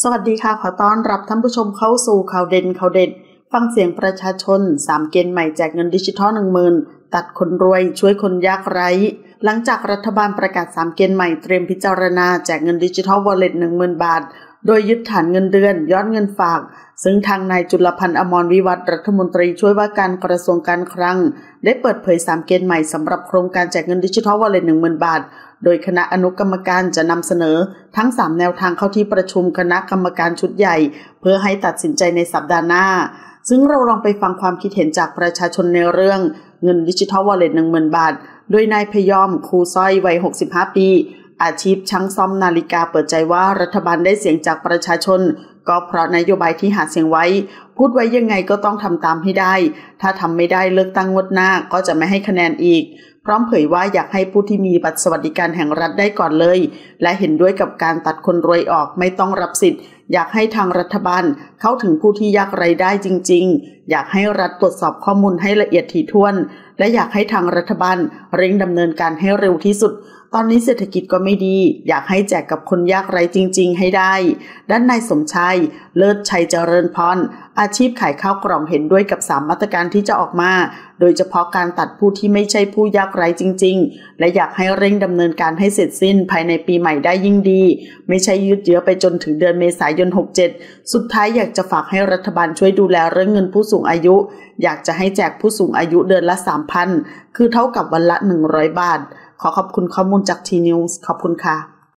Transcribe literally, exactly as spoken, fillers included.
สวัสดีค่ะขอต้อนรับท่านผู้ชมเข้าสู่ข่าวเด่นข่าวเด็ดฟังเสียงประชาชนสามเกณฑ์ใหม่แจกเงินดิจิทัล หนึ่งหมื่น ตัดคนรวยช่วยคนยากไร้หลังจากรัฐบาลประกาศสามเกณฑ์ใหม่เตรียมพิจารณาแจกเงินดิจิทัล Wallet หนึ่งหมื่น บาทโดยยึดฐานเงินเดือนยอดเงินฝากซึ่งทางนายจุลพันธ์อมรวิวัฒน์รัฐมนตรีช่วยว่าการกระทรวงการคลังได้เปิดเผยสามเกณฑ์ใหม่สำหรับโครงการแจกเงินดิจิทัล Wallet หนึ่งหมื่น บาทโดยคณะอนุกรรมการจะนำเสนอทั้งสามแนวทางเข้าที่ประชุมคณะกรรมการชุดใหญ่เพื่อให้ตัดสินใจในสัปดาห์หน้าซึ่งเราลองไปฟังความคิดเห็นจากประชาชนในเรื่องเงินดิจิทัล Wallet หนึ่งหมื่น บาทโดยนายพยอมคูสร้อยวัยหกสิบห้าปีอาชีพช่างซ่อมนาฬิกาเปิดใจว่ารัฐบาลได้เสียงจากประชาชนก็เพราะนโยบายที่หาเสียงไว้พูดไว้ยังไงก็ต้องทำตามให้ได้ถ้าทำไม่ได้เลือกตั้งงวดหน้าก็จะไม่ให้คะแนนอีกพร้อมเผยว่าอยากให้ผู้ที่มีบัตรสวัสดิการแห่งรัฐได้ก่อนเลยและเห็นด้วยกับการตัดคนรวยออกไม่ต้องรับสิทธิ์อยากให้ทางรัฐบาลเข้าถึงผู้ที่ยากไร้ได้จริงๆอยากให้รัฐตรวจสอบข้อมูลให้ละเอียดถี่ถ้วนและอยากให้ทางรัฐบาลเร่งดำเนินการให้เร็วที่สุดตอนนี้เศรษฐกิจก็ไม่ดีอยากให้แจกกับคนยากไร้จริงๆให้ได้ด้านนายสมชายเลิศชัยเจริญพรอาชีพขายข้าวกล่องเห็นด้วยกับสามมาตรการที่จะออกมาโดยเฉพาะการตัดผู้ที่ไม่ใช่ผู้ยากไร้จริงๆและอยากให้เร่งดำเนินการให้เสร็จสิ้นภายในปีใหม่ได้ยิ่งดีไม่ใช่ยืดเยื้อไปจนถึงเดือนเมษายนหกสิบเจ็ดสุดท้ายอยากจะฝากให้รัฐบาลช่วยดูแลเรื่องเงินผู้สูงอายุอยากจะให้แจกผู้สูงอายุเดือนละ สามพัน คือเท่ากับวันละหนึ่งร้อยบาทขอขอบคุณข้อมูลจาก ที นิวส์ ขอบคุณค่ะ